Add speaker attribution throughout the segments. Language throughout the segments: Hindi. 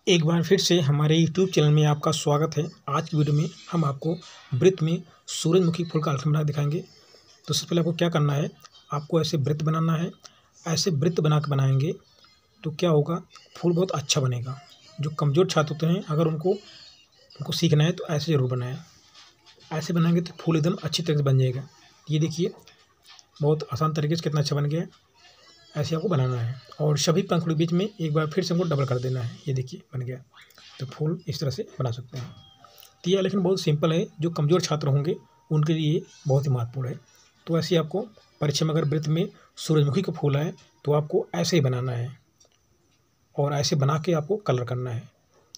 Speaker 1: एक बार फिर से हमारे यूट्यूब चैनल में आपका स्वागत है। आज की वीडियो में हम आपको वृत्त में सूरजमुखी फूल का आलेखन बना दिखाएंगे। तो सबसे पहले आपको क्या करना है, आपको ऐसे वृत्त बनाना है। ऐसे वृत्त बना के बनाएंगे तो क्या होगा, फूल बहुत अच्छा बनेगा। जो कमज़ोर छात्र होते हैं, अगर उनको सीखना है तो ऐसे ज़रूर बनाएं। ऐसे बनाएंगे तो फूल एकदम अच्छी तरह से बन जाएगा। ये देखिए, बहुत आसान तरीके से कितना अच्छा बन गया है। ऐसे आपको बनाना है और सभी पंखुड़ी बीच में एक बार फिर से हमको डबल कर देना है। ये देखिए बन गया। तो फूल इस तरह से बना सकते हैं। तो ये आलेखन बहुत सिंपल है, जो कमज़ोर छात्र होंगे उनके लिए बहुत ही महत्वपूर्ण है। तो ऐसे आपको परीक्षा में अगर वृत्त में सूरजमुखी का फूल है तो आपको ऐसे ही बनाना है और ऐसे बना के आपको कलर करना है।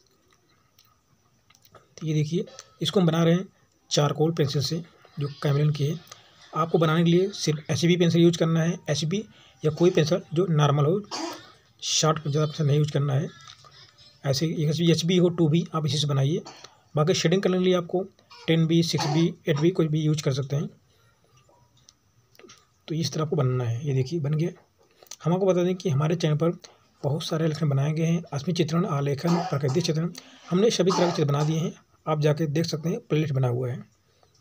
Speaker 1: तो ये देखिए, इसको हम बना रहे हैं चारकोल पेंसिल से, जो कैमलिन की है। आपको बनाने के लिए सिर्फ HB पेंसिल यूज करना है। HB या कोई पेंसिल जो नॉर्मल हो, शार्प ज़्यादा पेंसिल नहीं यूज करना है। ऐसे HB हो 2B आप इसी से बनाइए। बाकी शेडिंग करने के लिए आपको 10B 6B 8B कोई भी यूज कर सकते हैं। तो इस तरह आपको बनाना है। ये देखिए बन गया। हम आपको बता दें कि हमारे चैनल पर बहुत सारे आलेखन बनाए गए हैं। अस्मी चित्रण, आलेखन, प्राकृतिक चित्रण, हमने सभी तरह के चित्र बना दिए हैं। आप जाके देख सकते हैं, प्लेलिस्ट बना हुआ है।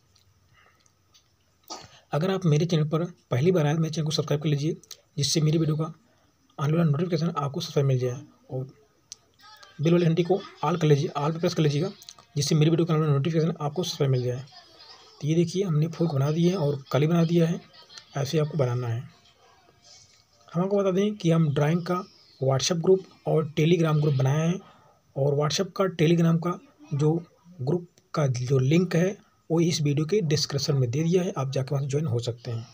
Speaker 1: अगर आप मेरे चैनल पर पहली बार आए तो मेरे चैनल को सब्सक्राइब कर लीजिए, जिससे मेरी वीडियो का आने वाला नोटिफिकेशन आपको सबसे मिल जाए। और बेल वाली घंटी को ऑल कर लीजिए, ऑल पर प्रेस कर लीजिएगा, जिससे मेरी वीडियो का आने वाला नोटिफिकेशन आपको सबसे मिल जाए। तो ये देखिए, हमने फूल को बना दिए हैं और कली बना दिया है। ऐसे आपको बनाना है। हम आपको बता दें कि हम ड्राइंग का व्हाट्सएप ग्रुप और टेलीग्राम ग्रुप बनाए हैं। और व्हाट्सएप का टेलीग्राम का जो ग्रुप का जो लिंक है वो इस वीडियो के डिस्क्रिप्शन में दे दिया है। आप जाकर वहाँ ज्वाइन हो सकते हैं।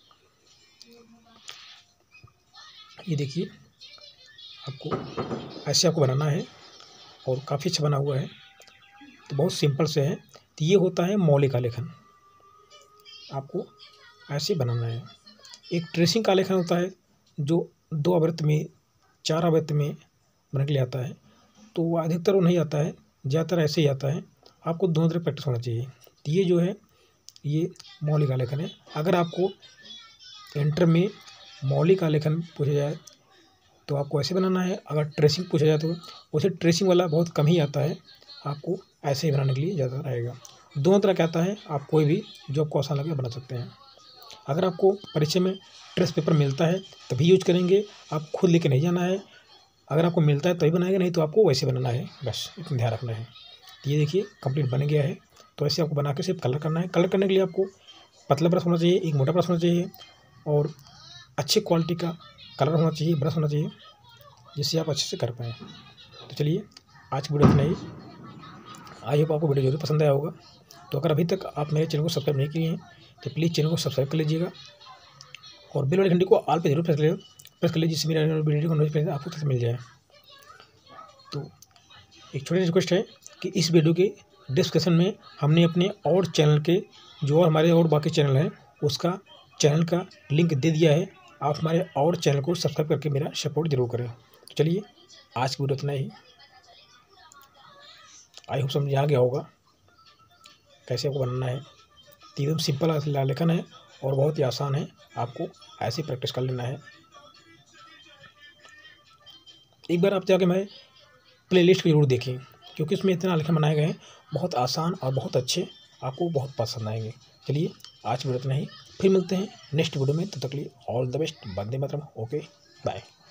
Speaker 1: ये देखिए, आपको ऐसे आपको बनाना है और काफ़ी अच्छा बना हुआ है। तो बहुत सिंपल से है। तो ये होता है मौलिक आलेखन। आपको ऐसे बनाना है। एक ट्रेसिंग का आलेखन होता है जो 2 आवृत्त में 4 आवृत्त में बनने के लिए आता है। तो वो अधिकतर वो नहीं आता है, ज़्यादातर ऐसे ही आता है। आपको दोनों तरफ प्रैक्टिस होना चाहिए। तो ये जो है, ये मौलिक आलेखन है। अगर आपको इंटर में मौलिक आलेखन पूछा जाए तो आपको ऐसे बनाना है। अगर ट्रेसिंग पूछा जाए तो उसे ट्रेसिंग वाला बहुत कम ही आता है, आपको ऐसे ही बनाने के लिए ज़्यादा रहेगा। दोनों तरह का आता है, आप कोई भी जो आपको आसान लगे बना सकते हैं। अगर आपको परीक्षा में ट्रेस पेपर मिलता है तभी यूज करेंगे, आप खुद लेके नहीं जाना है। अगर आपको मिलता है तभी बनाएंगे, नहीं तो आपको वैसे बनाना है, बस इतना ध्यान रखना है। ये देखिए कंप्लीट बन गया है। तो ऐसे आपको बना के सिर्फ कलर करना है। कलर करने के लिए आपको पतला ब्रश होना चाहिए, एक मोटा ब्रश होना चाहिए और अच्छी क्वालिटी का कलर होना चाहिए, ब्रश होना चाहिए, जिससे आप अच्छे से कर पाएँ। तो चलिए, आज की वीडियो इतना ही। आई होप आपको वीडियो जरूर पसंद आया होगा। तो अगर अभी तक आप मेरे चैनल को सब्सक्राइब नहीं किए हैं तो प्लीज़ चैनल को सब्सक्राइब कर लीजिएगा और बेल वाली घंटी को ऑल पे जरूर प्रेस कर लीजिए, जिससे मेरा वीडियो का नोटिफिकेशन आपको तक मिल जाए। तो एक छोटी रिक्वेस्ट है कि इस वीडियो के डिस्क्रिप्शन में हमने अपने और चैनल के जो हमारे और बाकी चैनल हैं उसका चैनल का लिंक दे दिया है। आप हमारे और चैनल को सब्सक्राइब करके मेरा सपोर्ट जरूर करें। तो चलिए, आज की वीडियो इतना ही। आई होप समझ आ गया होगा कैसे आपको बनाना है। तो एकदम सिंपल आलेखन है और बहुत ही आसान है। आपको ऐसे प्रैक्टिस कर लेना है। एक बार आप जाके मैं प्लेलिस्ट को जरूर देखें, क्योंकि उसमें इतने आलेखन बनाए गए हैं, बहुत आसान और बहुत अच्छे, आपको बहुत पसंद आएंगे। चलिए, आज वीडियो इतना ही। फिर मिलते हैं नेक्स्ट वीडियो में। तब तक के लिए ऑल द बेस्ट। वंदे मातरम। Okay, bye.